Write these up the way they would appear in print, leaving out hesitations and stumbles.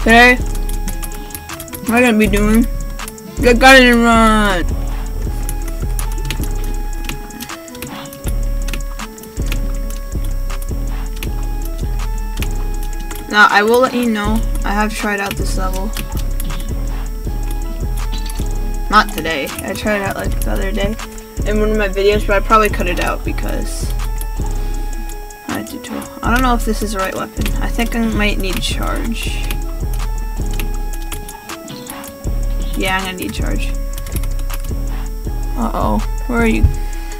Today, what am I gonna be doing? The garden run! Now, I will let you know, I have tried out this level. Not today, I tried it out like the other day in one of my videos, but I probably cut it out because I don't know if this is the right weapon. I think I might need charge. Yeah, I'm gonna need charge. Uh-oh, where are you?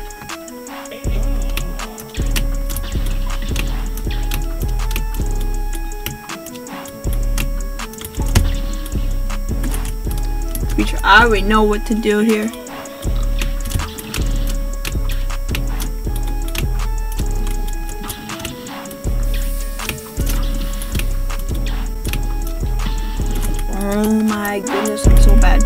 I already know what to do here. Oh my goodness, I'm so bad.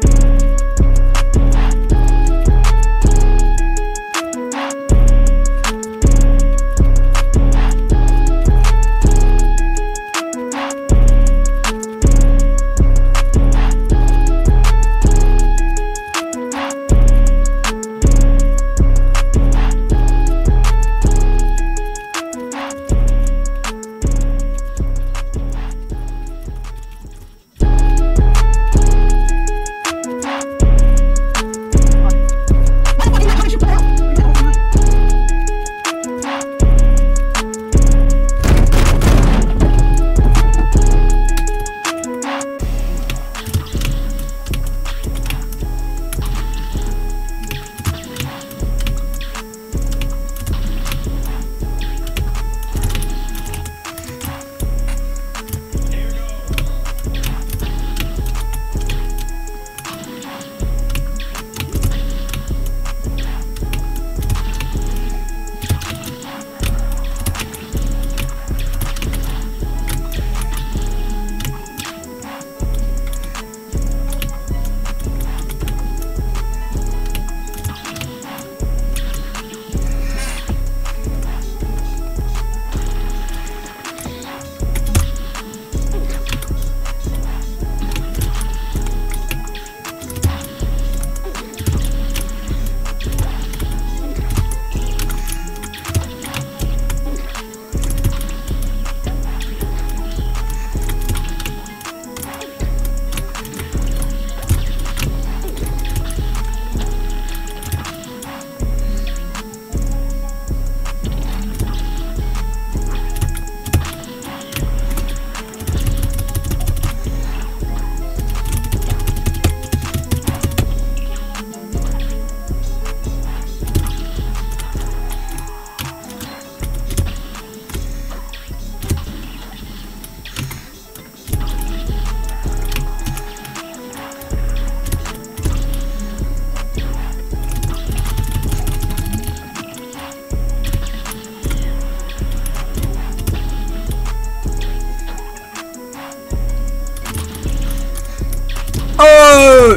Oh!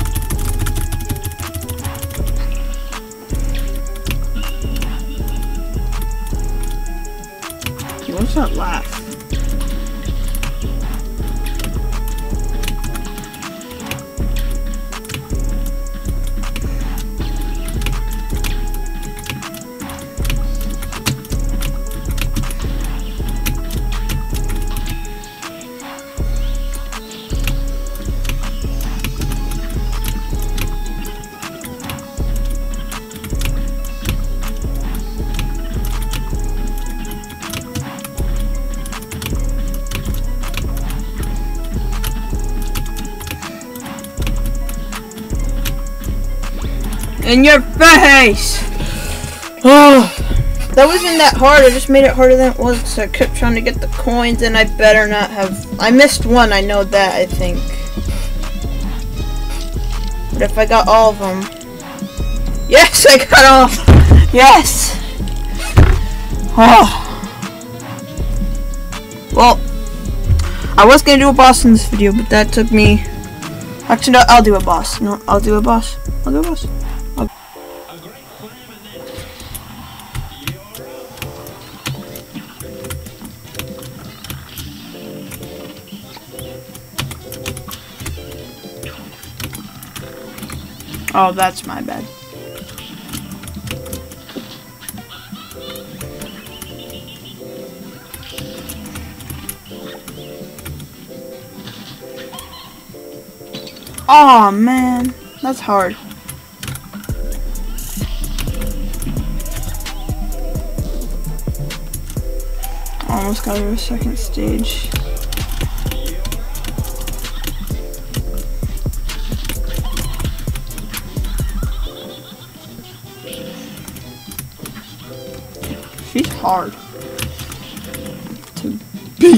What's that laugh? In your face! Oh, that wasn't that hard. I just made it harder than it was because I kept trying to get the coins and I better not have. I missed one, I know that, I think. But if I got all of them. Yes, I got all! Yes! Oh. Well, I was gonna do a boss in this video, but that took me. Actually, no, I'll do a boss. No, I'll do a boss. I'll do a boss. Oh, that's my bad. Oh man, that's hard. Almost got to a second stage. She's hard to beat.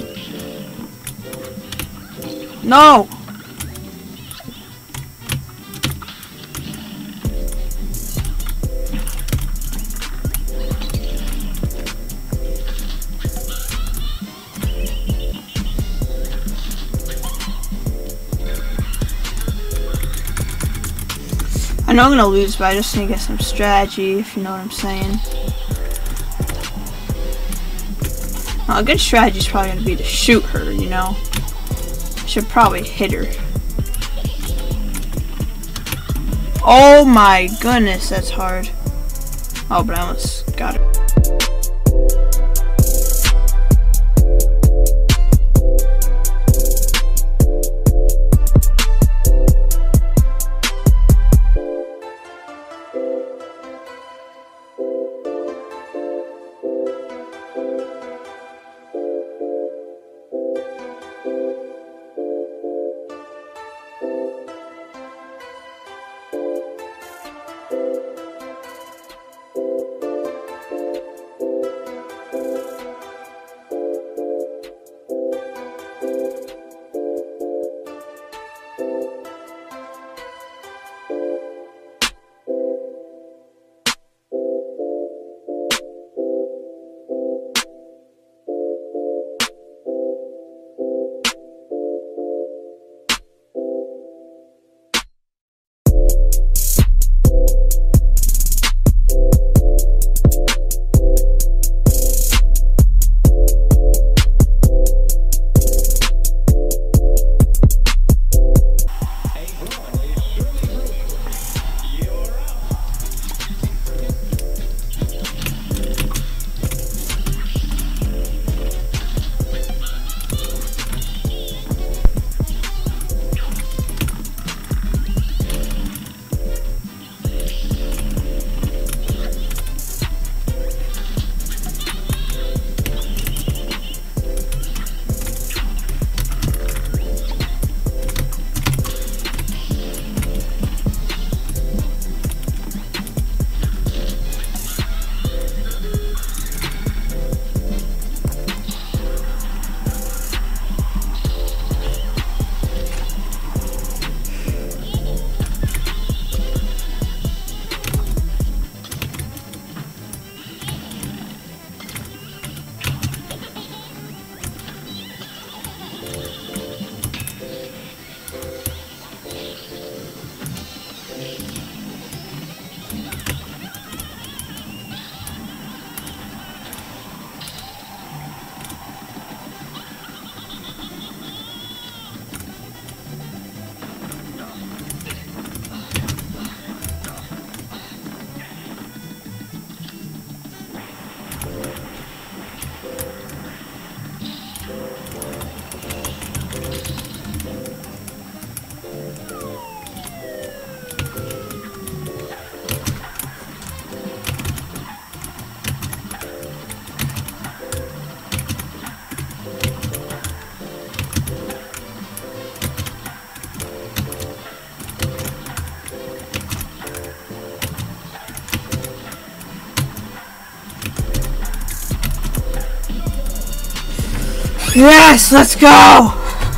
No! I know I'm gonna lose, but I just need to get some strategy, if you know what I'm saying. A good strategy is probably gonna be to shoot her, you know? Should probably hit her. Oh my goodness, that's hard. Oh, but I almost got it. Yes, let's go!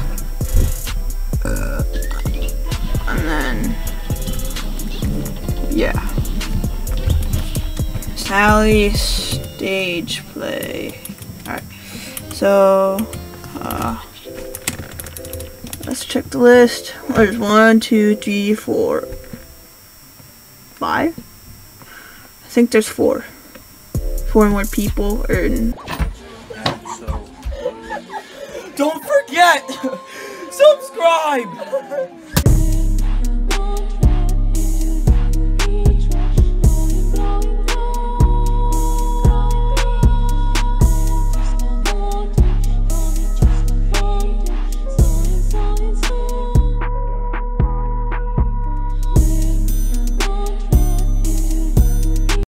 And then, yeah. Sally stage play. Alright, so, let's check the list. There's 1, 2, 3, 4, 5? I think there's 4. 4 more people are in. Don't forget, subscribe!